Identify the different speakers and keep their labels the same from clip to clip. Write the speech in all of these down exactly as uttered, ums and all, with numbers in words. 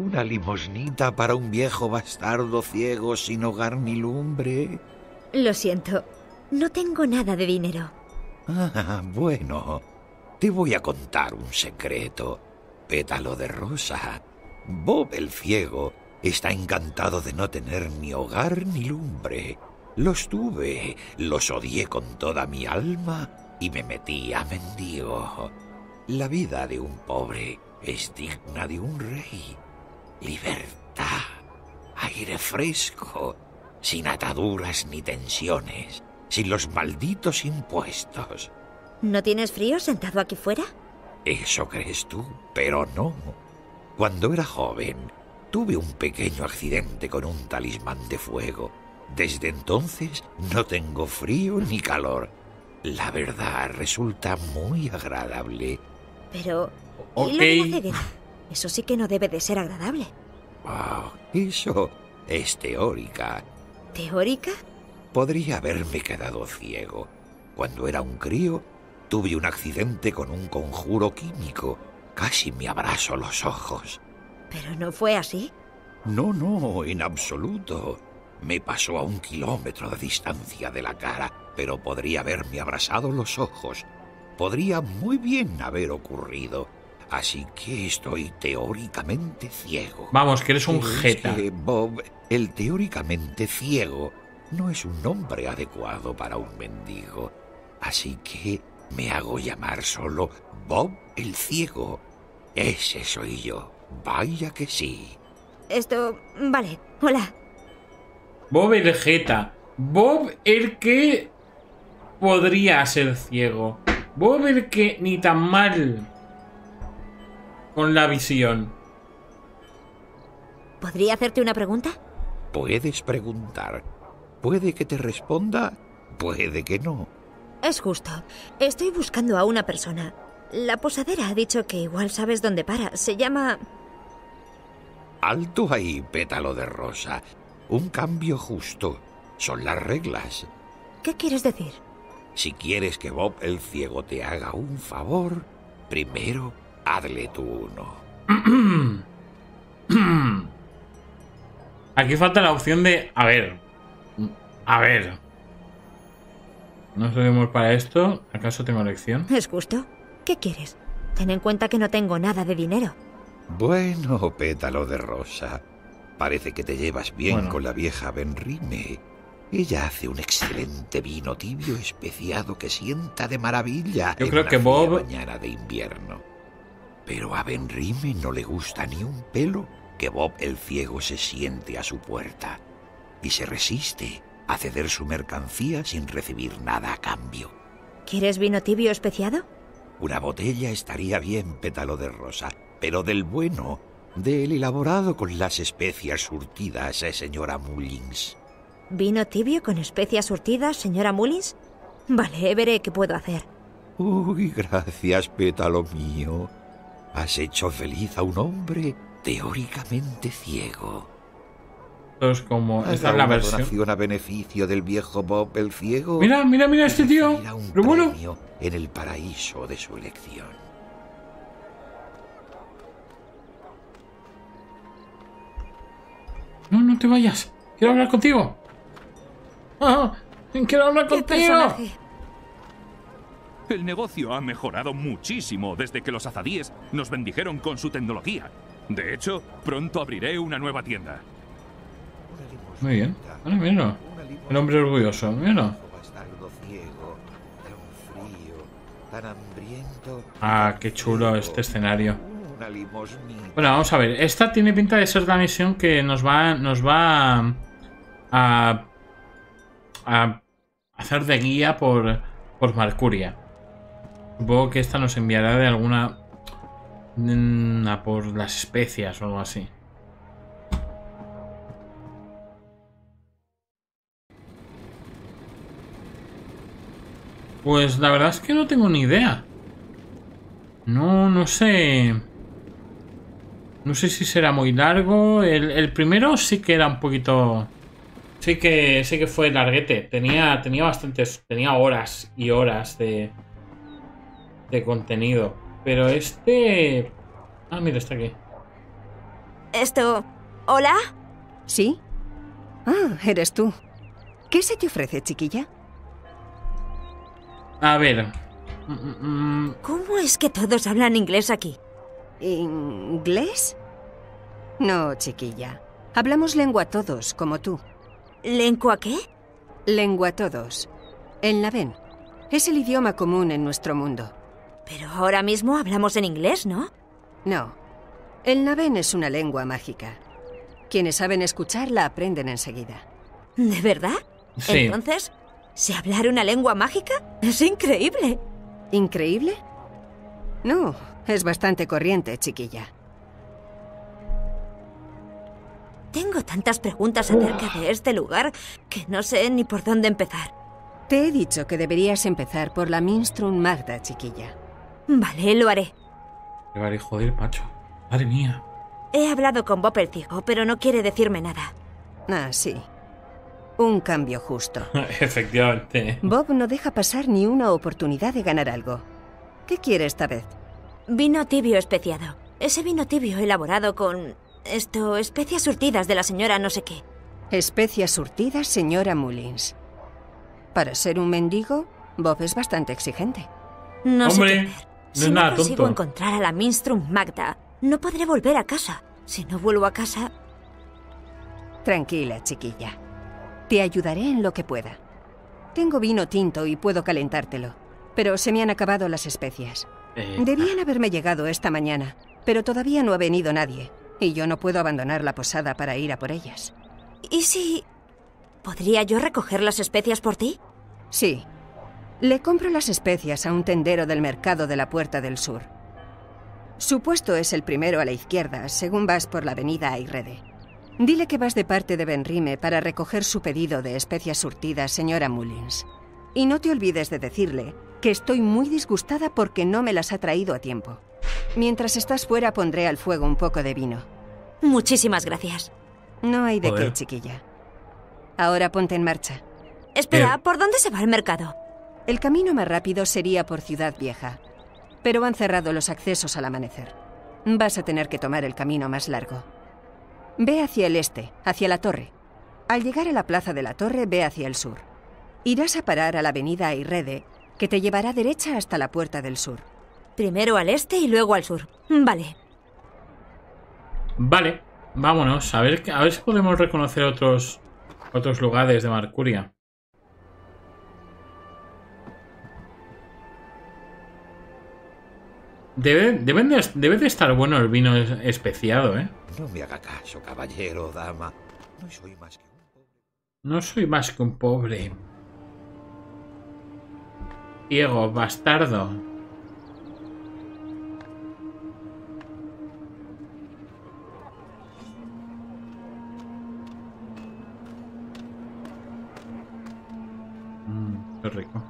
Speaker 1: Una limosnita para un viejo bastardo ciego sin hogar ni lumbre.
Speaker 2: Lo siento, no tengo nada de dinero.
Speaker 1: Ah, bueno. Te voy a contar un secreto. Pétalo de rosa. Bob el ciego está encantado de no tener ni hogar ni lumbre. Los tuve, los odié con toda mi alma y me metí a mendigo. La vida de un pobre es digna de un rey. Libertad, aire fresco, sin ataduras ni tensiones, sin los malditos impuestos.
Speaker 2: ¿No tienes frío sentado aquí fuera?
Speaker 1: Eso crees tú, pero no. Cuando era joven, tuve un pequeño accidente con un talismán de fuego. Desde entonces no tengo frío ni calor. La verdad resulta muy agradable.
Speaker 2: Pero...
Speaker 3: Ok.
Speaker 2: ¿y lo de la ceguera? Eso sí que no debe de ser agradable.
Speaker 1: Oh, eso es teórica.
Speaker 2: ¿Teórica?
Speaker 1: Podría haberme quedado ciego. Cuando era un crío, tuve un accidente con un conjuro químico. Casi me abraso los ojos.
Speaker 2: ¿Pero no fue así?
Speaker 1: No, no, en absoluto. Me pasó a un kilómetro de distancia de la cara, pero podría haberme abrasado los ojos. Podría muy bien haber ocurrido. Así que estoy teóricamente ciego.
Speaker 3: Vamos, que eres un
Speaker 1: Pero es
Speaker 3: jeta.
Speaker 1: que, Bob, el teóricamente ciego no es un nombre adecuado para un mendigo. Así que me hago llamar solo Bob el ciego. Ese soy yo. Vaya que sí.
Speaker 2: Esto... Vale, hola.
Speaker 3: Bob el jeta. Bob el que podría ser ciego. Bob el que ni tan mal con la visión.
Speaker 2: ¿Podría hacerte una pregunta?
Speaker 1: Puedes preguntar. Puede que te responda, puede que no.
Speaker 2: Es justo. Estoy buscando a una persona. La posadera ha dicho que igual sabes dónde para. Se llama...
Speaker 1: Alto ahí, pétalo de rosa. Un cambio justo. Son las reglas.
Speaker 2: ¿Qué quieres decir?
Speaker 1: Si quieres que Bob el ciego te haga un favor, primero hazle tú uno.
Speaker 3: Aquí falta la opción de... A ver. A ver. ¿No sabemos para esto? ¿Acaso tengo elección?
Speaker 2: ¿Es justo? ¿Qué quieres? Ten en cuenta que no tengo nada de dinero.
Speaker 1: Bueno, pétalo de rosa. Parece que te llevas bien
Speaker 3: Bueno.
Speaker 1: con la vieja Benrime. Ella hace un excelente vino tibio especiado que sienta de maravilla.
Speaker 3: Yo
Speaker 1: en
Speaker 3: creo
Speaker 1: una
Speaker 3: que
Speaker 1: fría
Speaker 3: Bob-
Speaker 1: mañana de invierno. Pero a Benrime no le gusta ni un pelo que Bob el ciego se siente a su puerta y se resiste a ceder su mercancía sin recibir nada a cambio.
Speaker 2: ¿Quieres vino tibio especiado?
Speaker 1: Una botella estaría bien, pétalo de rosa, pero del bueno, del elaborado con las especias surtidas, eh, señora Mullins.
Speaker 2: ¿Vino tibio con especias surtidas, señora Mullins? Vale, veré qué puedo hacer.
Speaker 1: Uy, gracias, pétalo mío. Has hecho feliz a un hombre teóricamente ciego.
Speaker 3: Esto es como... Esta
Speaker 1: Haga
Speaker 3: es la
Speaker 1: una
Speaker 3: versión...
Speaker 1: donación a beneficio del viejo Bob el ciego.
Speaker 3: Mira, mira, mira este
Speaker 1: y
Speaker 3: tío.
Speaker 1: recibirá un
Speaker 3: Pero bueno.
Speaker 1: premio en el paraíso de su elección.
Speaker 3: No, no te vayas. Quiero hablar contigo. Ah, quiero hablar
Speaker 2: ¿Qué
Speaker 3: contigo.
Speaker 2: personaje?
Speaker 4: El negocio ha mejorado muchísimo desde que los azadíes nos bendijeron con su tecnología. De hecho, pronto abriré una nueva tienda.
Speaker 3: Muy bien. Vale, mira. El hombre orgulloso. Mira.
Speaker 1: Bastardo ciego, tan frío, tan hambriento.
Speaker 3: Ah, qué chulo este escenario.
Speaker 1: Una limosnita.
Speaker 3: Bueno, vamos a ver. Esta tiene pinta de ser la misión que nos va, nos va a, a, a hacer de guía por, por Mercuria. Supongo que esta nos enviará de alguna... mm, a por las especias o algo así. Pues la verdad es que no tengo ni idea. No, no sé... No sé si será muy largo. El, el primero sí que era un poquito... Sí que, sí que fue larguete. Tenía, tenía bastantes... Tenía horas y horas de... De contenido. Pero este... Ah, mira, está aquí.
Speaker 2: Esto... ¿Hola?
Speaker 5: ¿Sí? Ah, eres tú. ¿Qué se te ofrece, chiquilla?
Speaker 3: A ver. Mm, mm,
Speaker 2: ¿Cómo es que todos hablan inglés aquí?
Speaker 5: ¿Inglés? No, chiquilla. Hablamos lengua todos, como tú.
Speaker 2: ¿Lengua qué?
Speaker 5: Lengua todos. El Naven. Es el idioma común en nuestro mundo.
Speaker 2: Pero ahora mismo hablamos en inglés, ¿no?
Speaker 5: No. El Naven es una lengua mágica. Quienes saben escuchar la aprenden enseguida.
Speaker 2: ¿De verdad?
Speaker 3: Sí.
Speaker 2: Entonces, ¿sé hablar una lengua mágica? Es increíble.
Speaker 5: ¿Increíble? No, es bastante corriente, chiquilla.
Speaker 2: Tengo tantas preguntas acerca de este lugar que no sé ni por dónde empezar.
Speaker 5: Te he dicho que deberías empezar por la Minstrun Magda, chiquilla.
Speaker 2: Vale, lo haré.
Speaker 3: Vale, joder, macho. Madre mía.
Speaker 2: He hablado con Bob el ciego, pero no quiere decirme nada.
Speaker 5: Ah, sí. Un cambio justo.
Speaker 3: Efectivamente.
Speaker 5: Bob no deja pasar ni una oportunidad de ganar algo. ¿Qué quiere esta vez?
Speaker 2: Vino tibio especiado. Ese vino tibio elaborado con... Esto, especias surtidas de la señora no sé qué.
Speaker 5: Especias surtidas, señora Mullins. Para ser un mendigo, Bob es bastante exigente.
Speaker 2: No
Speaker 3: Hombre,
Speaker 2: sé qué hacer.
Speaker 3: no
Speaker 2: Si
Speaker 3: es
Speaker 2: no
Speaker 3: nada
Speaker 2: consigo
Speaker 3: tonto.
Speaker 2: encontrar a la Minstrun Magda, no podré volver a casa. Si no vuelvo a casa...
Speaker 5: Tranquila, chiquilla. Te ayudaré en lo que pueda. Tengo vino tinto y puedo calentártelo, pero se me han acabado las especias.
Speaker 3: Eh,
Speaker 5: Debían haberme llegado esta mañana, pero todavía no ha venido nadie, y yo no puedo abandonar la posada para ir a por ellas.
Speaker 2: ¿Y si... ¿Podría yo recoger las especias por ti?
Speaker 5: Sí. Le compro las especias a un tendero del mercado de la Puerta del Sur. Su puesto es el primero a la izquierda, según vas por la avenida Ayrede. Dile que vas de parte de Benrime para recoger su pedido de especias surtidas, señora Mullins. Y no te olvides de decirle que estoy muy disgustada porque no me las ha traído a tiempo. Mientras estás fuera pondré al fuego un poco de vino.
Speaker 2: Muchísimas gracias.
Speaker 5: No hay de
Speaker 3: Joder.
Speaker 5: qué, chiquilla. Ahora ponte en marcha.
Speaker 2: Espera,
Speaker 3: Eh.
Speaker 2: ¿por dónde se va al mercado?
Speaker 5: El camino más rápido sería por Ciudad Vieja, pero han cerrado los accesos al amanecer. Vas a tener que tomar el camino más largo. Ve hacia el este, hacia la torre. Al llegar a la plaza de la torre, ve hacia el sur. Irás a parar a la avenida Ayrede, que te llevará derecha hasta la Puerta del Sur.
Speaker 2: Primero al este y luego al sur. Vale.
Speaker 3: Vale, vámonos. A ver, a ver si podemos reconocer otros, otros lugares de Marcuria. Debe, deben de, debe de estar bueno el vino es- especiado, ¿eh?
Speaker 1: No me haga caso, caballero o dama. No soy más que un pobre.
Speaker 3: No soy más que un pobre. Ciego, bastardo. Mmm, qué rico.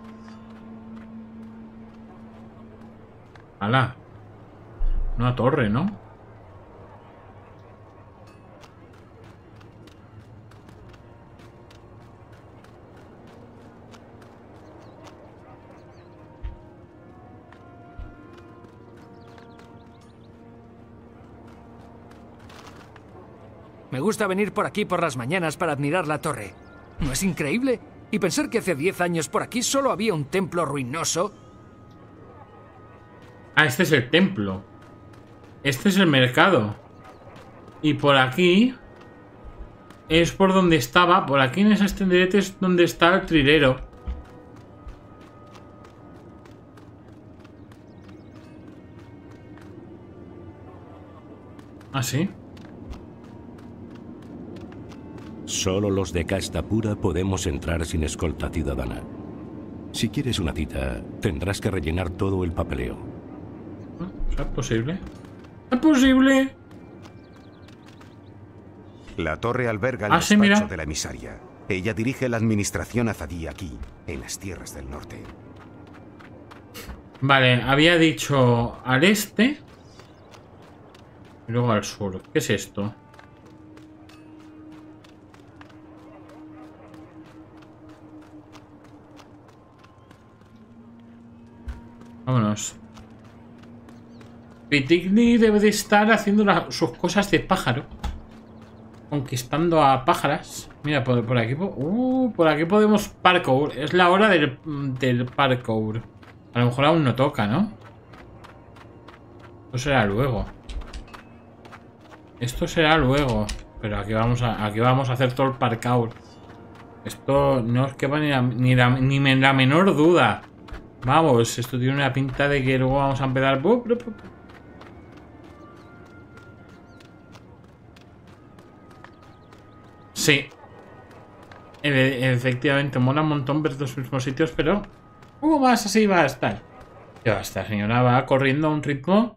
Speaker 3: ¡Hala! Una torre, ¿no?
Speaker 6: Me gusta venir por aquí por las mañanas para admirar la torre. ¿No es increíble? Y pensar que hace diez años por aquí solo había un templo ruinoso.
Speaker 3: Ah, este es el templo. Este es el mercado. Y por aquí es por donde estaba. Por aquí en esas tenderetes es donde está el trilero. ¿Ah, sí?
Speaker 7: Solo los de casta pura podemos entrar sin escolta ciudadana. Si quieres una cita, tendrás que rellenar todo el papeleo.
Speaker 3: ¿Es posible? ¿Es posible?
Speaker 8: La torre alberga el
Speaker 3: Ah, sí,
Speaker 8: despacho
Speaker 3: mira.
Speaker 8: de la emisaria. Ella dirige la administración azadí aquí, en las tierras del norte.
Speaker 3: Vale, había dicho al este y luego al sur. ¿Qué es esto? Vámonos. Pitigny debe de estar haciendo la, sus cosas de pájaro. Conquistando a pájaras. Mira, por, por aquí uh, por aquí podemos parkour. Es la hora del, del parkour. A lo mejor aún no toca, ¿no? Esto será luego. Esto será luego. Pero aquí vamos a, aquí vamos a hacer todo el parkour. Esto no os quepa ni la, ni, la, ni la menor duda. Vamos, esto tiene una pinta de que luego vamos a empezar. Sí. E efectivamente, mola un montón ver los mismos sitios, pero ¿cómo más así va a estar? Ya, esta señora va corriendo a un ritmo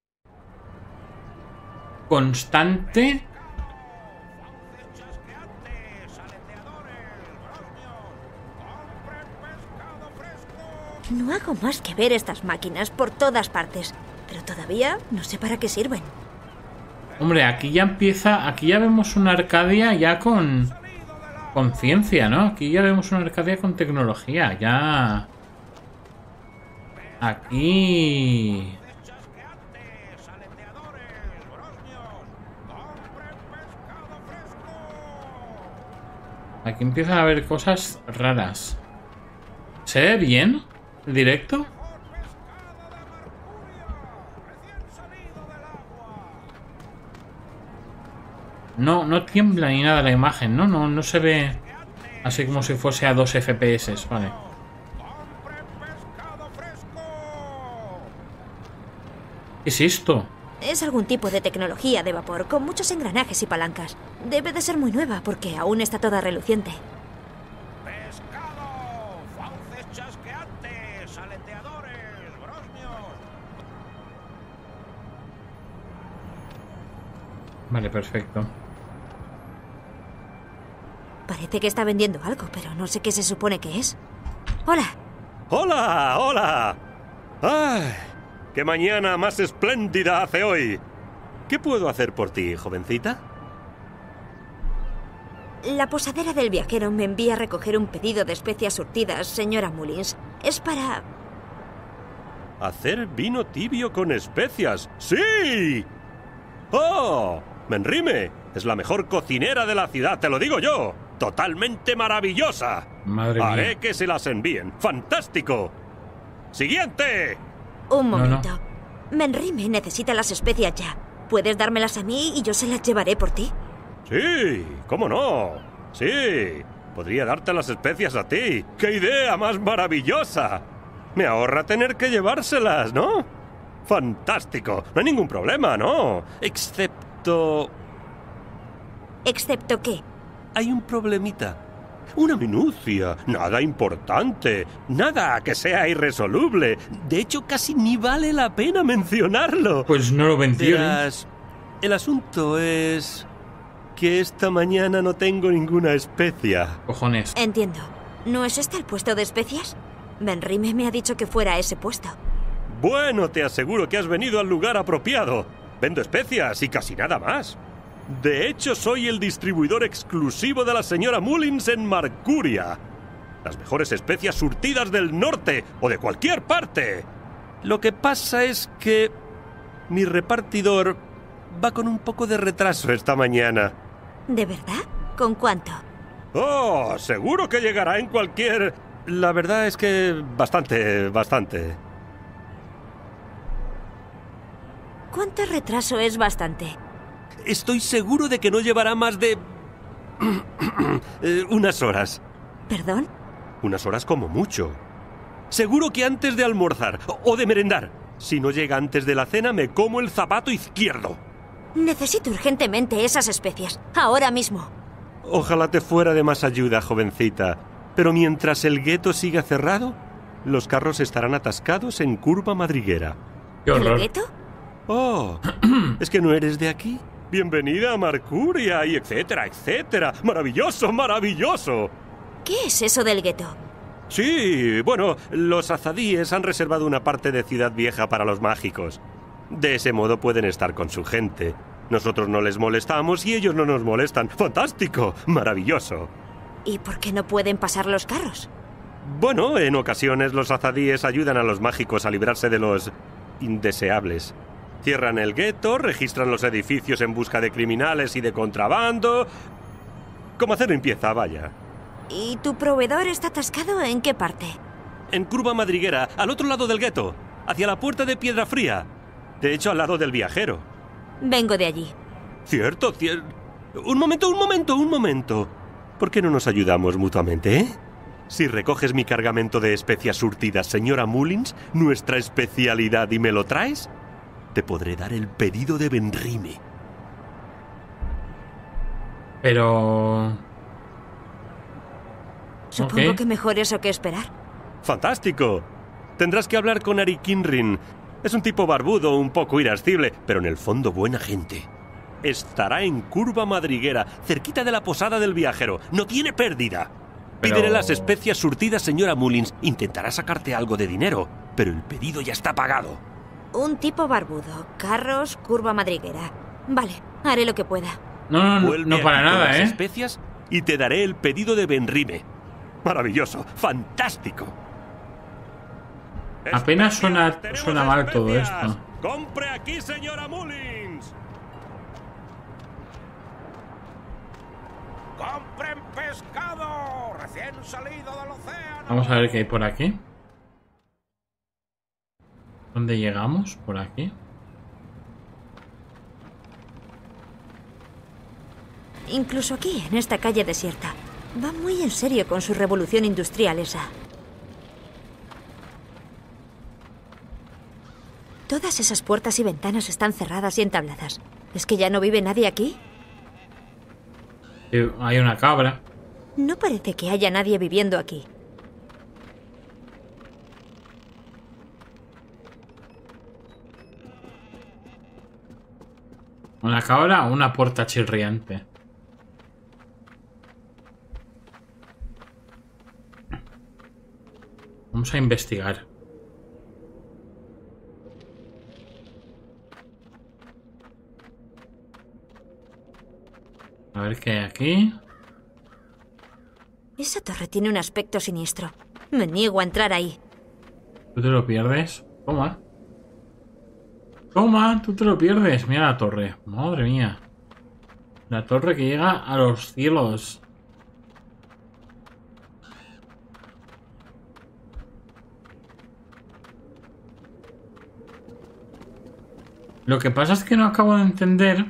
Speaker 3: constante.
Speaker 2: No hago más que ver estas máquinas por todas partes, pero todavía no sé para qué sirven.
Speaker 3: Hombre, aquí ya empieza, aquí ya vemos una Arcadia ya con con ciencia, ¿no? Aquí ya vemos una Arcadia con tecnología, ya. Aquí. Aquí empiezan a haber cosas raras. ¿Se ve bien el directo? No, no tiembla ni nada la imagen, ¿no? No, no se ve así como si fuese a dos F P S, vale. ¿Qué es esto?
Speaker 2: Es algún tipo de tecnología de vapor con muchos engranajes y palancas. Debe de ser muy nueva porque aún está toda reluciente.
Speaker 9: ¡Pescado! ¡Fauces chasqueantes! ¡Aleteadores! ¡Brosmios!
Speaker 3: Vale, perfecto.
Speaker 2: Parece que está vendiendo algo, pero no sé qué se supone que es. ¡Hola!
Speaker 10: ¡Hola! ¡Hola! ¡Ay! ¡Qué mañana más espléndida hace hoy! ¿Qué puedo hacer por ti, jovencita?
Speaker 2: La posadera del viajero me envía a recoger un pedido de especias surtidas, señora Mullins. Es para...
Speaker 10: ¿Hacer vino tibio con especias? ¡Sí! ¡Oh! Menrime es la mejor cocinera de la ciudad, te lo digo yo. ¡Totalmente maravillosa!
Speaker 3: Madre mía.
Speaker 10: Haré que se las envíen. ¡Fantástico! ¡Siguiente!
Speaker 2: Un momento.
Speaker 3: No, no.
Speaker 2: Menrime necesita las especias ya. ¿Puedes dármelas a mí y yo se las llevaré por ti?
Speaker 10: Sí, ¿cómo no? Sí, podría darte las especias a ti. ¡Qué idea más maravillosa! Me ahorra tener que llevárselas, ¿no? ¡Fantástico! No hay ningún problema, ¿no? Excepto...
Speaker 2: ¿Excepto qué?
Speaker 10: Hay un problemita. Una minucia. Nada importante. Nada que sea irresoluble. De hecho, casi ni vale la pena mencionarlo.
Speaker 3: Pues no lo menciones.
Speaker 10: Verás, el asunto es... que esta mañana no tengo ninguna especia.
Speaker 3: Cojones.
Speaker 2: Entiendo. ¿No es este el puesto de especias? Menrime me ha dicho que fuera a ese puesto.
Speaker 10: Bueno, te aseguro que has venido al lugar apropiado. Vendo especias y casi nada más. De hecho, soy el distribuidor exclusivo de la señora Mullins en Marcuria. Las mejores especias surtidas del norte o de cualquier parte. Lo que pasa es que mi repartidor va con un poco de retraso esta mañana.
Speaker 2: ¿De verdad? ¿Con cuánto?
Speaker 10: Oh, seguro que llegará en cualquier... La verdad es que bastante, bastante.
Speaker 2: ¿Cuánto retraso es bastante?
Speaker 10: Estoy seguro de que no llevará más de... eh, unas horas.
Speaker 2: ¿Perdón?
Speaker 10: Unas horas como mucho. Seguro que antes de almorzar o de merendar. Si no llega antes de la cena, me como el zapato izquierdo.
Speaker 2: Necesito urgentemente esas especias. Ahora mismo.
Speaker 10: Ojalá te fuera de más ayuda, jovencita. Pero mientras el gueto siga cerrado, los carros estarán atascados en curva madriguera.
Speaker 3: ¡Qué horror!
Speaker 2: ¿El gueto?
Speaker 10: Oh, ¿es que no eres de aquí? Bienvenida a Marcuria y etcétera, etcétera. ¡Maravilloso, maravilloso!
Speaker 2: ¿Qué es eso del gueto?
Speaker 10: Sí, bueno, los azadíes han reservado una parte de Ciudad Vieja para los mágicos. De ese modo pueden estar con su gente. Nosotros no les molestamos y ellos no nos molestan. ¡Fantástico! ¡Maravilloso!
Speaker 2: ¿Y por qué no pueden pasar los carros?
Speaker 10: Bueno, en ocasiones los azadíes ayudan a los mágicos a librarse de los indeseables. Cierran el gueto, registran los edificios en busca de criminales y de contrabando. Como hacer limpieza, vaya.
Speaker 2: ¿Y tu proveedor está atascado en qué parte?
Speaker 10: En Curva Madriguera, al otro lado del gueto, hacia la puerta de Piedra Fría. De hecho, al lado del viajero.
Speaker 2: Vengo de allí.
Speaker 10: Cierto, cierto. Un momento, un momento, un momento. ¿Por qué no nos ayudamos mutuamente, eh? Si recoges mi cargamento de especias surtidas, señora Mullins, nuestra especialidad, y me lo traes, te podré dar el pedido de Benrime.
Speaker 3: Pero...
Speaker 2: Supongo
Speaker 3: Ok.
Speaker 2: que mejor eso que esperar.
Speaker 10: ¡Fantástico! Tendrás que hablar con Ari Kinrin. Es un tipo barbudo, un poco irascible, pero en el fondo buena gente. Estará en Curva Madriguera, cerquita de la posada del viajero. No tiene pérdida.
Speaker 3: Pero-
Speaker 10: Pídele las especias surtidas, señora Mullins. Intentará sacarte algo de dinero, pero el pedido ya está pagado.
Speaker 2: Un tipo barbudo, carros, curva madriguera. Vale, haré lo que pueda.
Speaker 3: No, no, no,
Speaker 10: Vuelve
Speaker 3: no para
Speaker 10: aquí con
Speaker 3: nada,
Speaker 10: las
Speaker 3: ¿eh?
Speaker 10: especias y te daré el pedido de Benrime. Maravilloso, fantástico.
Speaker 3: Apenas suena,
Speaker 10: Especias, tenemos
Speaker 3: suena mal todo
Speaker 10: especias.
Speaker 3: esto.
Speaker 10: ¡Compre aquí, señora Mullins!
Speaker 9: ¡Compren pescado! Recién salido del océano.
Speaker 3: Vamos a ver qué hay por aquí. ¿Dónde llegamos? Por aquí.
Speaker 2: Incluso aquí, en esta calle desierta. Va muy en serio con su revolución industrial esa. Todas esas puertas y ventanas están cerradas y entabladas. ¿Es que ya no vive nadie aquí?
Speaker 3: Eh, Hay una cabra.
Speaker 2: No parece que haya nadie viviendo aquí.
Speaker 3: Una cabra o una puerta chirriante. Vamos a investigar. A ver qué hay aquí.
Speaker 2: Esa torre tiene un aspecto siniestro. Me niego a entrar ahí.
Speaker 3: ¿Tú te lo pierdes? Toma. Toma, tú te lo pierdes. Mira la torre. Madre mía. La torre que llega a los cielos. Lo que pasa es que no acabo de entender.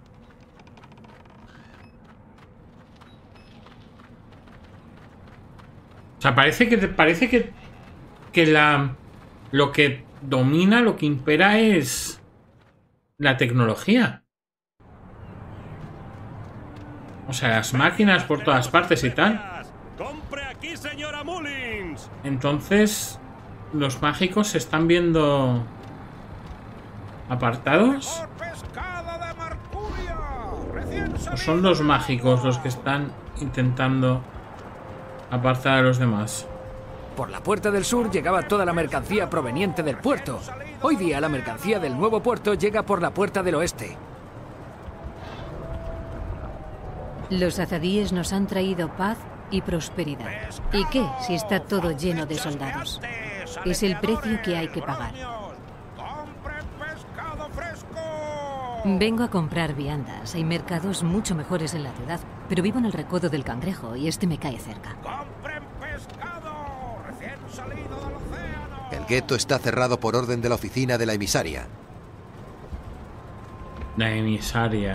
Speaker 3: O sea, parece que parece que que la lo que domina, lo que impera es la tecnología. O sea, las máquinas por todas partes y tal.
Speaker 10: ¡Compre aquí, señora Mullins!
Speaker 3: Entonces, los mágicos se están viendo apartados.
Speaker 9: Pescado de Mercuria. Recién
Speaker 3: ¿O
Speaker 9: salido.
Speaker 3: son los mágicos los que están intentando apartar a los demás?
Speaker 6: Por la puerta del sur llegaba toda la mercancía proveniente del puerto. Hoy día la mercancía del nuevo puerto llega por la puerta del oeste.
Speaker 11: Los azadíes nos han traído paz y prosperidad. ¿Y qué si está todo lleno de soldados? Es el precio que hay que pagar.
Speaker 9: ¡Compren pescado fresco!
Speaker 11: Vengo a comprar viandas. Hay mercados mucho mejores en la ciudad, pero vivo en el recodo del Cangrejo y este me cae cerca.
Speaker 9: ¡Compren pescado! Recién salido del océano.
Speaker 12: El gueto está cerrado por orden de la oficina de la emisaria.
Speaker 3: La emisaria.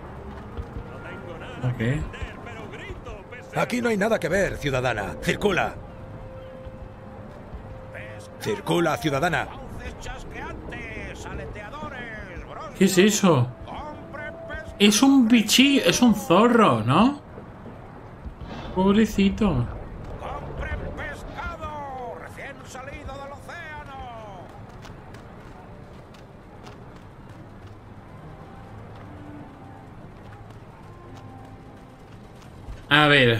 Speaker 3: Ok.
Speaker 13: Aquí no hay nada que ver, ciudadana. Circula. Circula, ciudadana.
Speaker 3: ¿Qué es eso? Es un bichi, es un zorro, ¿no? Pobrecito.
Speaker 9: Recién salido del océano.
Speaker 3: A ver.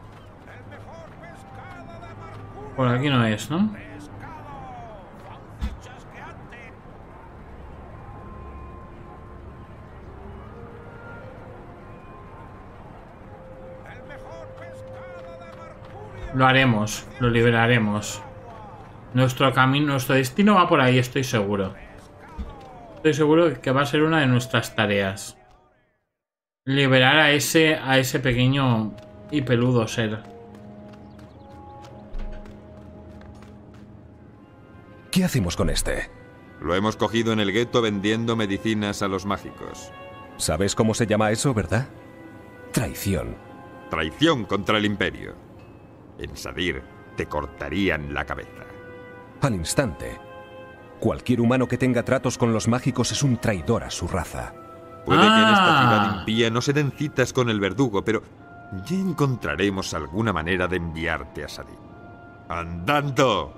Speaker 3: Por aquí no es, ¿no? Lo haremos, lo liberaremos. Nuestro camino, nuestro destino va por ahí, estoy seguro. Estoy seguro de que va a ser una de nuestras tareas. Liberar a ese, a ese pequeño y peludo ser.
Speaker 14: ¿Qué hacemos con este?
Speaker 15: Lo hemos cogido en el gueto vendiendo medicinas a los mágicos.
Speaker 14: ¿Sabes cómo se llama eso, verdad? Traición.
Speaker 15: Traición contra el Imperio. En Sadir te cortarían la cabeza.
Speaker 14: Al instante. Cualquier humano que tenga tratos con los mágicos es un traidor a su raza.
Speaker 15: Puede ah. que en esta ciudad impía no se den citas con el verdugo, pero ya encontraremos alguna manera de enviarte a Sadir. ¡Andando!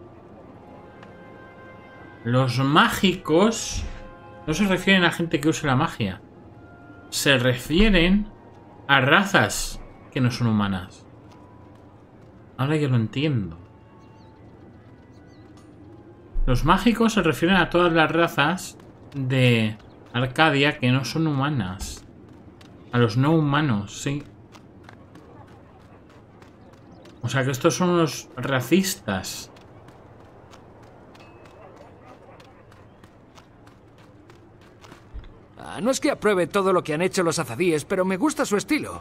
Speaker 3: Los mágicos no se refieren a gente que use la magia. Se refieren a razas que no son humanas. Ahora ya lo entiendo. Los mágicos se refieren a todas las razas de Arcadia que no son humanas. A los no humanos, sí. O sea que estos son los racistas.
Speaker 6: Ah, no es que apruebe todo lo que han hecho los azadíes, pero me gusta su estilo.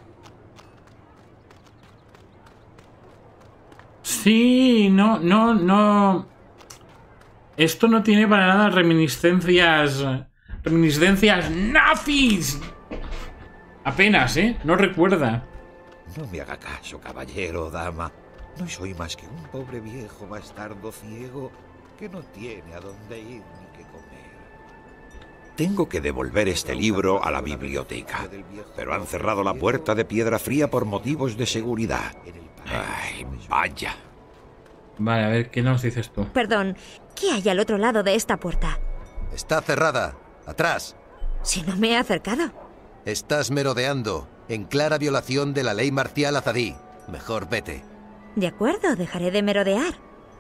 Speaker 3: Sí, no, no, no. Esto no tiene para nada reminiscencias. Reminiscencias nazis. Apenas, ¿eh? No recuerda.
Speaker 1: No me haga caso, caballero o dama. No soy más que un pobre viejo bastardo ciego que no tiene a dónde ir ni qué comer. Tengo que devolver este libro a la biblioteca, pero han cerrado la puerta de piedra fría por motivos de seguridad. Ay, vaya.
Speaker 3: Vale, a ver, ¿qué nos dices tú?
Speaker 2: Perdón, ¿qué hay al otro lado de esta puerta?
Speaker 12: Está cerrada. Atrás.
Speaker 2: Si no me he acercado.
Speaker 12: Estás merodeando, en clara violación de la ley marcial azadí. Mejor vete.
Speaker 2: De acuerdo, dejaré de merodear.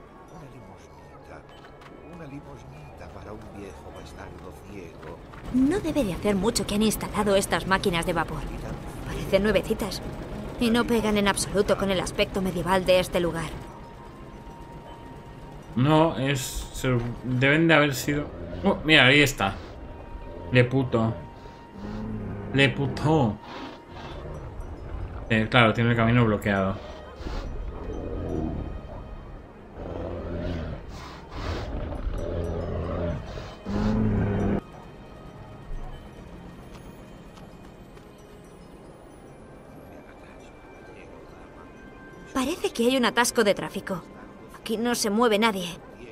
Speaker 1: Una limosnita para un viejo bastardo ciego.
Speaker 2: No debe de hacer mucho que han instalado estas máquinas de vapor. Parecen nuevecitas. Y no pegan en absoluto con el aspecto medieval de este lugar.
Speaker 3: No, es... Se, deben de haber sido... Oh, mira, ahí está. Le puto. Le puto. Eh, claro, tiene el camino bloqueado.
Speaker 2: Parece que hay un atasco de tráfico. Aquí no se mueve nadie.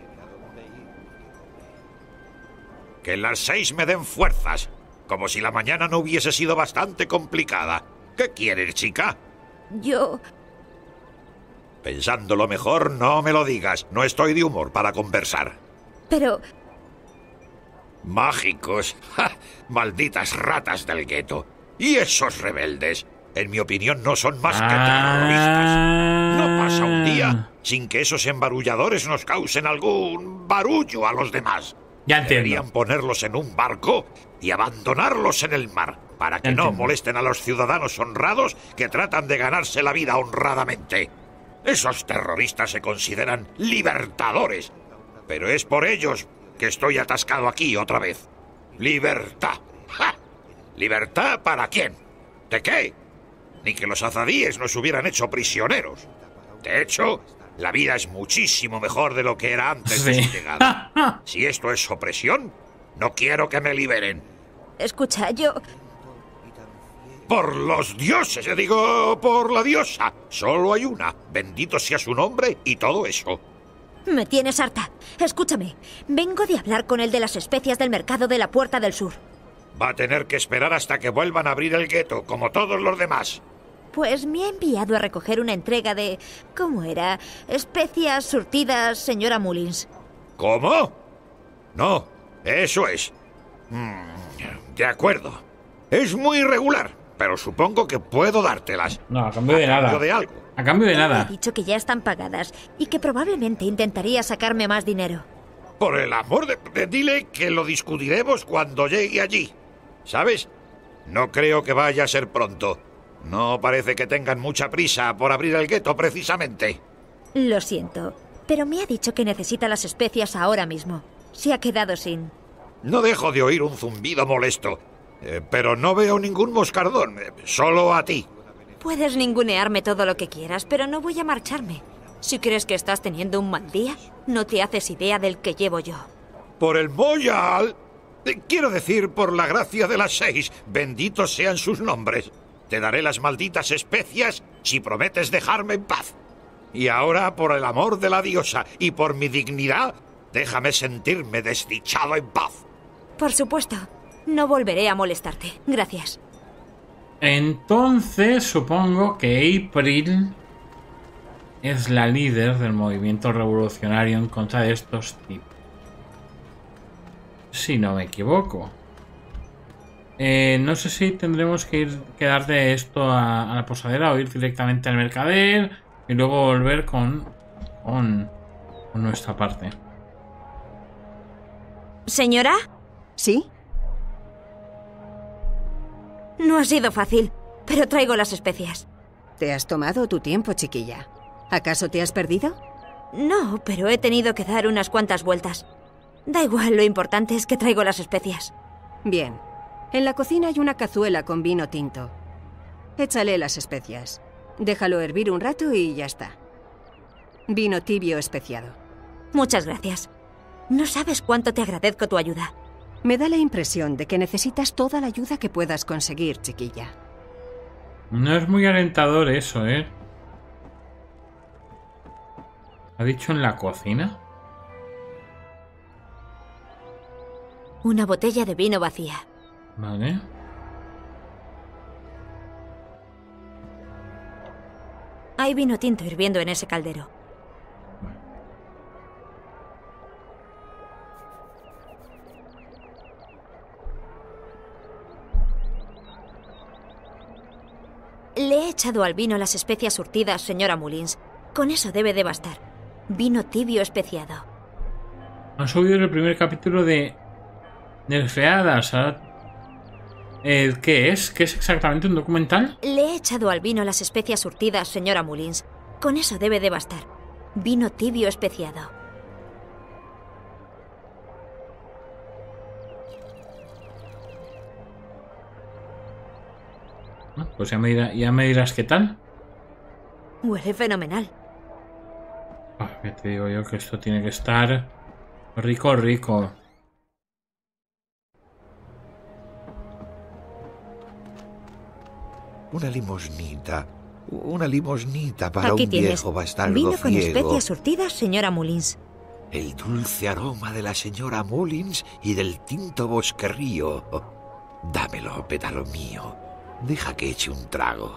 Speaker 1: Que las seis me den fuerzas, como si la mañana no hubiese sido bastante complicada. ¿Qué quieres, chica?
Speaker 2: Yo...
Speaker 1: Pensándolo mejor, no me lo digas. No estoy de humor para conversar.
Speaker 2: Pero...
Speaker 1: Mágicos. ¡Ja! Malditas ratas del gueto. Y esos rebeldes, en mi opinión, no son más que terroristas. No pasa un día sin que esos embarulladores nos causen algún barullo a los demás.
Speaker 3: Ya entiendo.
Speaker 1: Deberían ponerlos en un barco y abandonarlos en el mar, para que no molesten a los ciudadanos honrados que tratan de ganarse la vida honradamente. Esos terroristas se consideran libertadores, pero es por ellos que estoy atascado aquí otra vez. ¡Libertad! ¡Ja! ¿Libertad para quién? ¿De qué? Ni que los azadíes nos hubieran hecho prisioneros. De hecho, la vida es muchísimo mejor de lo que era antes sí. de su llegada. Si esto es opresión, no quiero que me liberen.
Speaker 2: Escucha, yo...
Speaker 1: Por los dioses, yo digo, por la diosa. Solo hay una. Bendito sea su nombre y todo eso.
Speaker 2: Me tienes harta. Escúchame. Vengo de hablar con el de las especias del mercado de la Puerta del Sur.
Speaker 1: Va a tener que esperar hasta que vuelvan a abrir el gueto, como todos los demás.
Speaker 2: Pues me ha enviado a recoger una entrega de... ¿Cómo era? Especias surtidas, señora Mullins.
Speaker 1: ¿Cómo? No, eso es. De acuerdo. Es muy irregular, pero supongo que puedo dártelas.
Speaker 3: No, a cambio de nada.
Speaker 1: A cambio de algo.
Speaker 3: A cambio de nada.
Speaker 2: Me ha dicho que ya están pagadas y que probablemente intentaría sacarme más dinero.
Speaker 1: Por el amor de... de dile que lo discutiremos cuando llegue allí. ¿Sabes? No creo que vaya a ser pronto. No parece que tengan mucha prisa por abrir el gueto, precisamente.
Speaker 2: Lo siento, pero me ha dicho que necesita las especias ahora mismo. Se ha quedado sin...
Speaker 1: No dejo de oír un zumbido molesto. Eh, pero no veo ningún moscardón, eh, solo a ti.
Speaker 2: Puedes ningunearme todo lo que quieras, pero no voy a marcharme. Si crees que estás teniendo un mal día, no te haces idea del que llevo yo.
Speaker 1: Por el Moyal. Eh, quiero decir, por la gracia de las seis, benditos sean sus nombres. Te daré las malditas especias si prometes dejarme en paz. Y ahora, por el amor de la diosa y por mi dignidad, déjame sentirme desdichado en paz.
Speaker 2: Por supuesto. No volveré a molestarte. Gracias.
Speaker 3: Entonces, supongo que April es la líder del movimiento revolucionario en contra de estos tipos. Si no me equivoco. Eh, no sé si tendremos que ir quedar de esto a, a la posadera o ir directamente al mercader y luego volver con, con, con nuestra parte.
Speaker 2: ¿Señora?
Speaker 5: ¿Sí?
Speaker 2: No ha sido fácil, pero traigo las especias.
Speaker 5: Te has tomado tu tiempo, chiquilla. ¿Acaso te has perdido?
Speaker 2: No, pero he tenido que dar unas cuantas vueltas. Da igual, lo importante es que traigo las especias.
Speaker 5: Bien. En la cocina hay una cazuela con vino tinto. Échale las especias. Déjalo hervir un rato y ya está. Vino tibio especiado.
Speaker 2: Muchas gracias. No sabes cuánto te agradezco tu ayuda.
Speaker 5: Me da la impresión de que necesitas toda la ayuda que puedas conseguir, chiquilla.
Speaker 3: No es muy alentador eso, ¿eh? ¿Ha dicho en la cocina?
Speaker 2: Una botella de vino vacía.
Speaker 3: Vale.
Speaker 2: Hay vino tinto hirviendo en ese caldero. Le he echado al vino las especias surtidas, señora Mullins. Con eso debe de bastar. Vino tibio especiado.
Speaker 3: Ha subido el primer capítulo de Nerfeadas. Eh, ¿Qué es? ¿Qué es exactamente un documental?
Speaker 2: Le he echado al vino las especias surtidas, señora Mullins. Con eso debe de bastar. Vino tibio especiado.
Speaker 3: Pues ya me, dirá, ya me dirás qué tal.
Speaker 2: Huele fenomenal.
Speaker 3: Ah, ya te digo yo que esto tiene que estar rico, rico.
Speaker 1: Una limosnita. Una limosnita para
Speaker 2: Aquí
Speaker 1: un
Speaker 2: tienes.
Speaker 1: viejo bastardo
Speaker 2: Vino con
Speaker 1: ciego.
Speaker 2: especias surtidas, señora Mullins.
Speaker 1: El dulce aroma de la señora Mullins y del tinto bosquerrío. Dámelo, pétalo mío. Deja que eche un trago.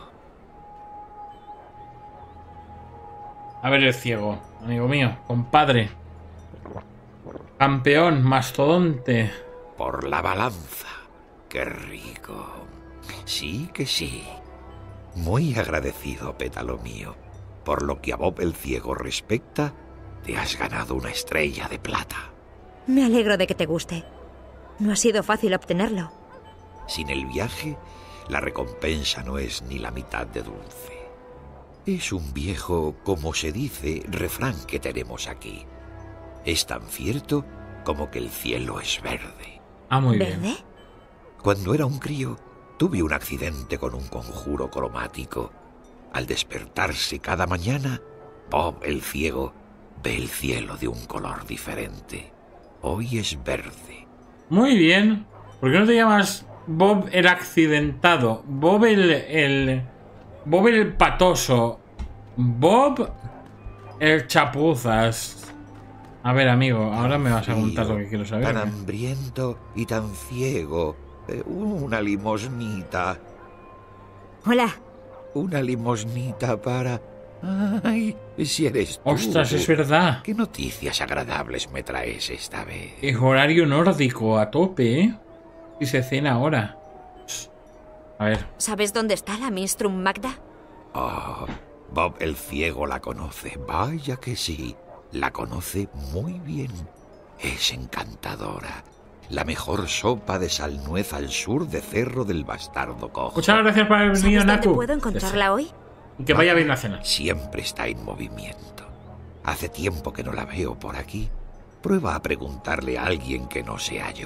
Speaker 3: A ver el ciego, amigo mío, compadre. Campeón, mastodonte.
Speaker 1: Por la balanza. Qué rico. Sí que sí. Muy agradecido, pétalo mío. Por lo que a Bob el ciego respecta, te has ganado una estrella de plata.
Speaker 2: Me alegro de que te guste. No ha sido fácil obtenerlo.
Speaker 1: Sin el viaje, la recompensa no es ni la mitad de dulce. Es un viejo, como se dice, refrán que tenemos aquí. Es tan cierto como que el cielo es verde.
Speaker 3: Ah, muy
Speaker 2: ¿Verde?
Speaker 3: bien.
Speaker 1: Cuando era un crío, tuve un accidente con un conjuro cromático. Al despertarse cada mañana, Bob el ciego ve el cielo de un color diferente. Hoy es verde.
Speaker 3: Muy bien. ¿Por qué no te llamas Bob el accidentado? Bob el... el Bob el patoso. Bob el chapuzas. A ver, amigo, ahora me vas a contar lo que quiero saber.
Speaker 1: Tan hambriento y tan ciego. Eh, una limosnita.
Speaker 2: Hola.
Speaker 1: Una limosnita para... Ay, si eres tú.
Speaker 3: Ostras, es verdad.
Speaker 1: ¿Qué noticias agradables me traes esta vez?
Speaker 3: Es horario nórdico a tope, ¿eh? Y se cena ahora. A ver.
Speaker 2: ¿Sabes dónde está la Minstrum Magda?
Speaker 1: Oh, Bob el ciego la conoce. Vaya que sí. La conoce muy bien. Es encantadora. La mejor sopa de salnuez al sur de Cerro del Bastardo Cojo.
Speaker 3: Muchas gracias por haber venido,
Speaker 2: ¿Sabes dónde
Speaker 3: Naku.
Speaker 2: puedo encontrarla hoy?
Speaker 3: Que vaya bien la cena.
Speaker 1: Siempre está en movimiento. Hace tiempo que no la veo por aquí. Prueba a preguntarle a alguien que no sea yo.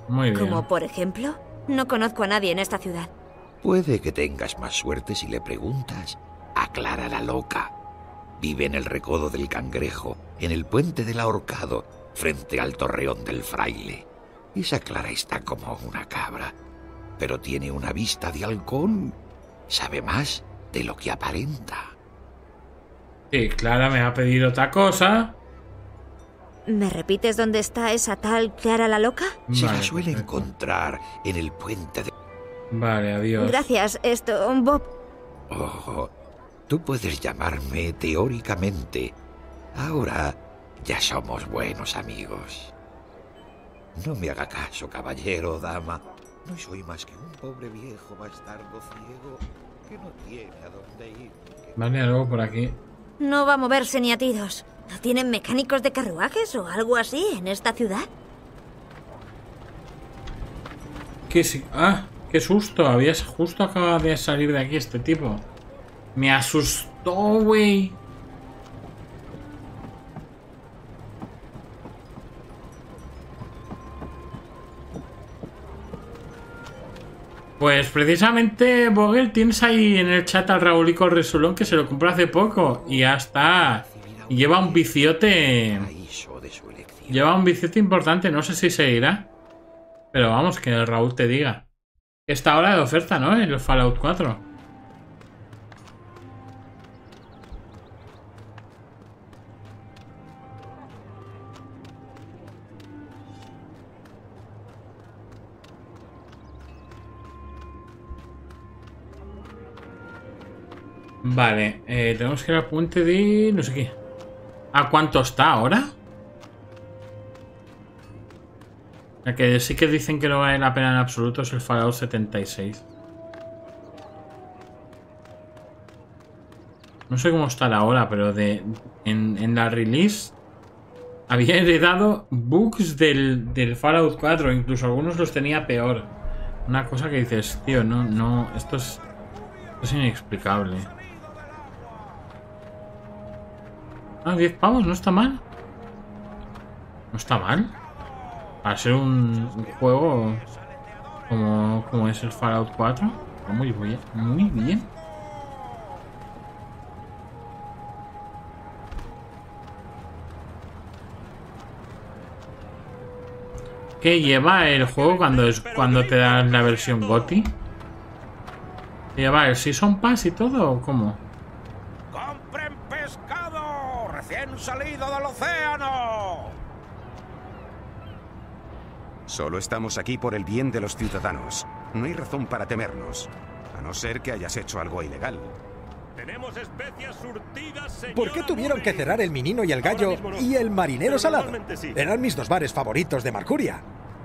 Speaker 3: Muy bien.
Speaker 2: Como por ejemplo, no conozco a nadie en esta ciudad.
Speaker 1: Puede que tengas más suerte si le preguntas a Clara la Loca. Vive en el recodo del Cangrejo, en el puente del Ahorcado, frente al torreón del Fraile. Esa Clara está como una cabra, pero tiene una vista de halcón. Sabe más de lo que aparenta.
Speaker 3: Sí, Clara me va a pedir otra cosa.
Speaker 2: ¿Me repites dónde está esa tal Clara la Loca?
Speaker 1: Se
Speaker 3: Vale,
Speaker 1: la suele
Speaker 3: perfecto.
Speaker 1: encontrar en el puente de...
Speaker 3: Vale, adiós.
Speaker 2: Gracias, esto, Bob.
Speaker 1: Oh, tú puedes llamarme teóricamente. Ahora ya somos buenos amigos. No me haga caso, caballero o dama. No soy más que un pobre viejo bastardo ciego que no tiene a dónde ir.
Speaker 3: Vale, algo por aquí.
Speaker 2: No va a moverse ni a tiros. ¿No tienen mecánicos de carruajes o algo así en esta ciudad?
Speaker 3: ¿Qué sí? Ah, qué susto. Habías justo acaba de salir de aquí este tipo. Me asustó, güey. Pues precisamente, Vogel, tienes ahí en el chat al Raulico Resulón que se lo compró hace poco. Y ya está. Y lleva un viciote. Lleva un viciote importante. No sé si seguirá. Pero vamos, que el Raúl te diga. Está ahora de oferta, ¿no? El Fallout cuatro. Vale, eh, tenemos que ir al puente de... no sé qué. ¿A cuánto está ahora? El que sí que dicen que no vale la pena en absoluto es el Fallout setenta y seis. No sé cómo estará ahora, pero de en, en la release había heredado bugs del, del Fallout cuatro. Incluso algunos los tenía peor. Una cosa que dices, tío, no, no, esto es, esto es inexplicable. Ah, diez pavos, no está mal. No está mal. Para ser un, un juego como, como es el Fallout cuatro. Muy bien, muy bien. ¿Qué lleva el juego cuando, es, cuando te dan la versión GOTY? ¿Lleva el Season Pass y todo o cómo?
Speaker 9: ¡Compren pescado! ¡Recién salido del océano!
Speaker 8: Solo estamos aquí por el bien de los ciudadanos. No hay razón para temernos, a no ser que hayas hecho algo ilegal.
Speaker 10: Tenemos especias surtidas, señora.
Speaker 13: ¿Por qué tuvieron que cerrar el Minino y el Gallo
Speaker 10: no.
Speaker 13: y el Marinero
Speaker 10: Pero
Speaker 13: Salado?
Speaker 10: normalmente sí.
Speaker 13: Eran mis dos bares favoritos de Marcuria.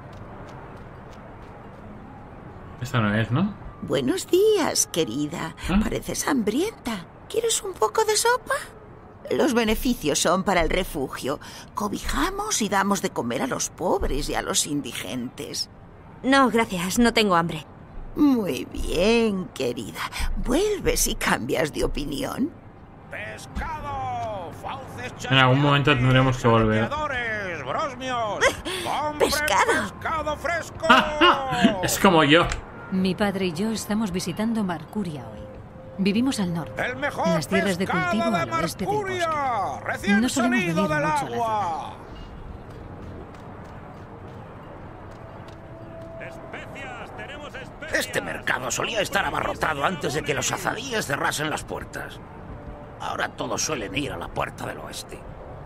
Speaker 3: Esta no es, ¿no?
Speaker 16: Buenos días, querida.
Speaker 3: ¿Ah?
Speaker 16: Pareces hambrienta. ¿Quieres un poco de sopa? Los beneficios son para el refugio. Cobijamos y damos de comer a los pobres y a los indigentes.
Speaker 2: No, gracias, no tengo hambre.
Speaker 16: Muy bien, querida. ¿Vuelves y cambias de opinión?
Speaker 9: ¡Pescado! ¡Fauces
Speaker 3: En algún momento tendremos que volver.
Speaker 9: chasqueadores! ¡Brosmios! ¡Compren
Speaker 2: ¡Pescado!
Speaker 9: pescado fresco!
Speaker 3: Es como yo.
Speaker 11: Mi padre y yo estamos visitando Marcuria hoy. Vivimos al norte,
Speaker 9: ¡El mejor
Speaker 11: en las tierras de
Speaker 9: pescado
Speaker 11: cultivo
Speaker 9: de
Speaker 11: al oeste del
Speaker 9: Marcuria!
Speaker 11: bosque.
Speaker 9: ¡Recién
Speaker 11: No solemos
Speaker 9: salido
Speaker 11: venir
Speaker 9: del
Speaker 11: mucho a la
Speaker 9: agua!
Speaker 17: Este mercado solía estar abarrotado antes de que los azadíes cerrasen las puertas. Ahora todos suelen ir a la puerta del oeste.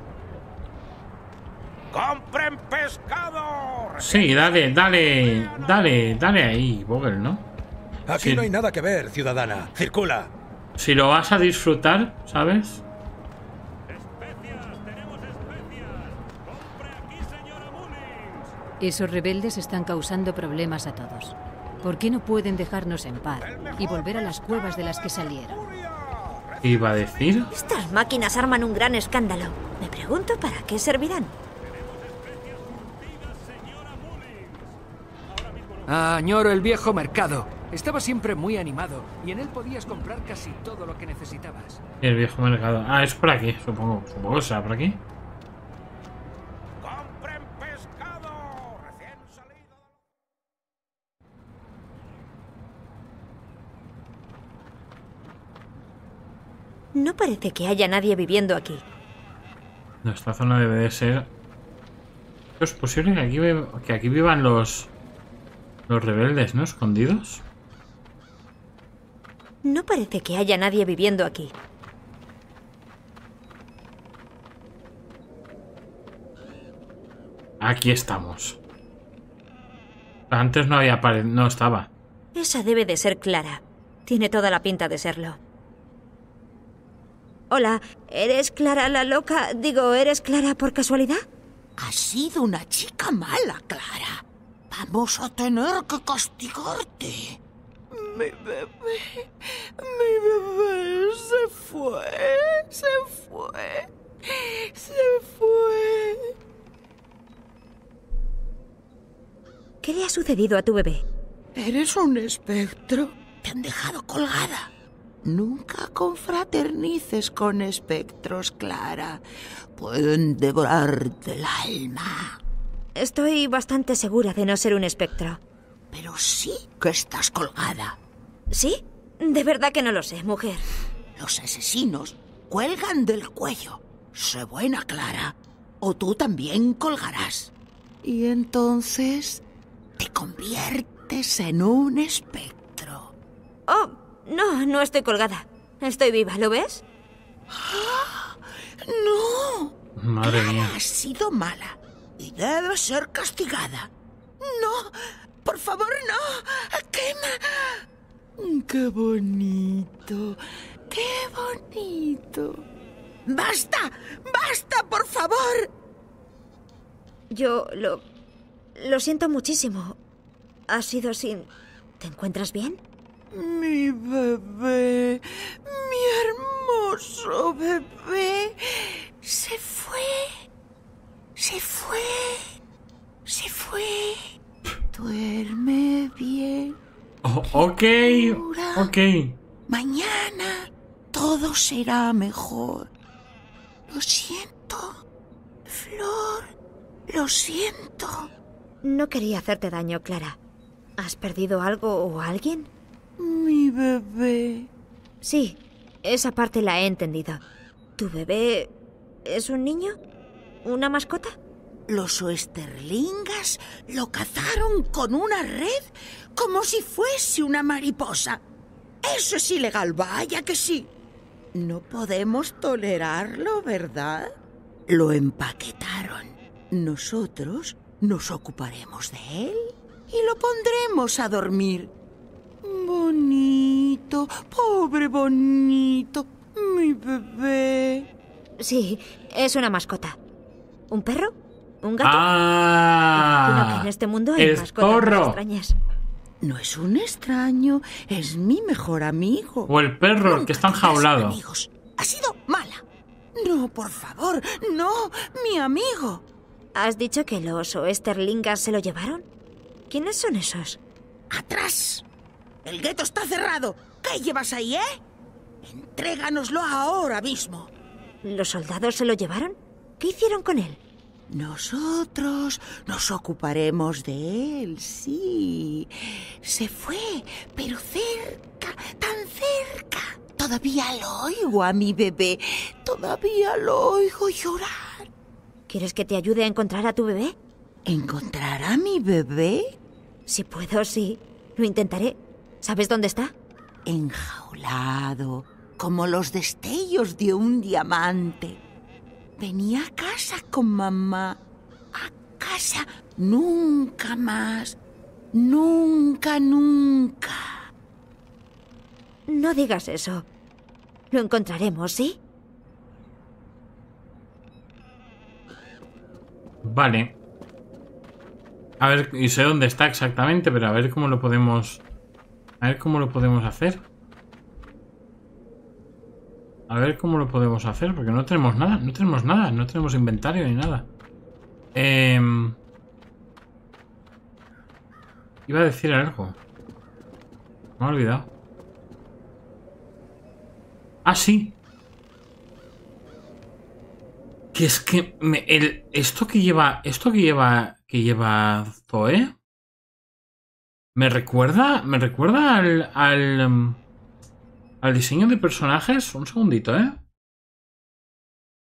Speaker 9: ¡Compren pescado!
Speaker 3: Sí, dale, dale, dale, dale ahí, Vogel, ¿no?
Speaker 13: Aquí
Speaker 3: Sí.
Speaker 13: no hay nada que ver, ciudadana. Circula.
Speaker 3: Si lo vas a disfrutar, ¿sabes?
Speaker 11: Esos rebeldes están causando problemas a todos. ¿Por qué no pueden dejarnos en paz y volver a las cuevas de las que salieron?
Speaker 3: ¿Qué iba a decir?
Speaker 2: Estas máquinas arman un gran escándalo. Me pregunto para qué servirán.
Speaker 6: Añoro el viejo mercado. Estaba siempre muy animado y en él podías comprar casi todo lo que necesitabas.
Speaker 3: El viejo mercado. Ah, es por aquí, supongo. Supongo que será por aquí.
Speaker 2: No parece que haya nadie viviendo aquí.
Speaker 3: No, esta zona debe de ser... ¿Es posible que aquí, que aquí vivan los... los rebeldes, ¿no? Escondidos.
Speaker 2: No parece que haya nadie viviendo aquí.
Speaker 3: Aquí estamos. Antes no había pared, no estaba.
Speaker 2: Esa debe de ser Clara. Tiene toda la pinta de serlo. Hola, ¿eres Clara la loca? Digo, ¿eres Clara por casualidad?
Speaker 16: Has sido una chica mala, Clara. Vamos a tener que castigarte. Mi bebé, mi bebé se fue, se fue, se fue.
Speaker 2: ¿Qué le ha sucedido a tu bebé?
Speaker 16: ¿Eres un espectro? Te han dejado colgada. Nunca confraternices con espectros, Clara. Pueden devorarte el alma.
Speaker 2: Estoy bastante segura de no ser un espectro.
Speaker 16: Pero sí que estás colgada.
Speaker 2: ¿Sí? De verdad que no lo sé, mujer.
Speaker 16: Los asesinos cuelgan del cuello. Sé buena, Clara, o tú también colgarás. Y entonces te conviertes en un espectro.
Speaker 2: Oh, no, no estoy colgada. Estoy viva, ¿lo ves?
Speaker 16: ¡Ah! ¡No!
Speaker 3: Madre
Speaker 16: Clara,
Speaker 3: mía.
Speaker 16: has sido mala y debe ser castigada. ¡No! ¡Por favor, no! ¡Quema! ¡Qué bonito! ¡Qué bonito! ¡Basta! ¡Basta, por favor!
Speaker 2: Yo lo... lo siento muchísimo. Ha sido sin... ¿Te encuentras bien?
Speaker 16: Mi bebé, mi hermoso bebé, se fue, se fue, se fue. Duerme bien.
Speaker 3: Oh, ok, ok.
Speaker 16: Mañana todo será mejor. Lo siento, Flor, lo siento.
Speaker 2: No quería hacerte daño, Clara. ¿Has perdido algo o a alguien?
Speaker 16: Mi bebé.
Speaker 2: Sí, esa parte la he entendido. ¿Tu bebé es un niño? ¿Una mascota?
Speaker 16: Los Oesterlingas lo cazaron con una red como si fuese una mariposa. Eso es ilegal, vaya que sí. No podemos tolerarlo, ¿verdad? Lo empaquetaron. Nosotros nos ocuparemos de él y lo pondremos a dormir. Bonito, pobre bonito, mi bebé.
Speaker 2: Sí, es una mascota. ¿Un perro? ¿Un gato?
Speaker 3: Ah,
Speaker 2: Imagino que en este mundo hay
Speaker 3: el
Speaker 2: mascotas
Speaker 3: zorro.
Speaker 2: más extrañas.
Speaker 16: No es un extraño, es mi mejor amigo.
Speaker 3: O el perro, el que está enjaulado.
Speaker 16: Amigos, ha sido mala. No, por favor, no, mi amigo.
Speaker 2: ¿Has dicho que los Oesterlingas se lo llevaron? ¿Quiénes son esos?
Speaker 16: ¡Atrás! El gueto está cerrado. ¿Qué llevas ahí, eh? Entréganoslo ahora mismo.
Speaker 2: ¿Los soldados se lo llevaron? ¿Qué hicieron con él?
Speaker 16: Nosotros nos ocuparemos de él, sí. Se fue, pero cerca, tan cerca. Todavía lo oigo a mi bebé. Todavía lo oigo llorar.
Speaker 2: ¿Quieres que te ayude a encontrar a tu bebé?
Speaker 16: ¿Encontrar a mi bebé?
Speaker 2: Si puedo, sí. Lo intentaré. ¿Sabes dónde está?
Speaker 16: Enjaulado, como los destellos de un diamante. Venía a casa con mamá. A casa. Nunca más. Nunca, nunca.
Speaker 2: No digas eso. Lo encontraremos, ¿sí?
Speaker 3: Vale. A ver, y sé dónde está exactamente, pero a ver cómo lo podemos... A ver cómo lo podemos hacer. A ver cómo lo podemos hacer, porque no tenemos nada, no tenemos nada, no tenemos inventario ni nada. Eh... Iba a decir algo. Me he olvidado. Ah, sí. Que es que me, el, esto que lleva, esto que lleva, que lleva Zoe, me recuerda, me recuerda al, al, Al diseño de personajes, un segundito, ¿eh?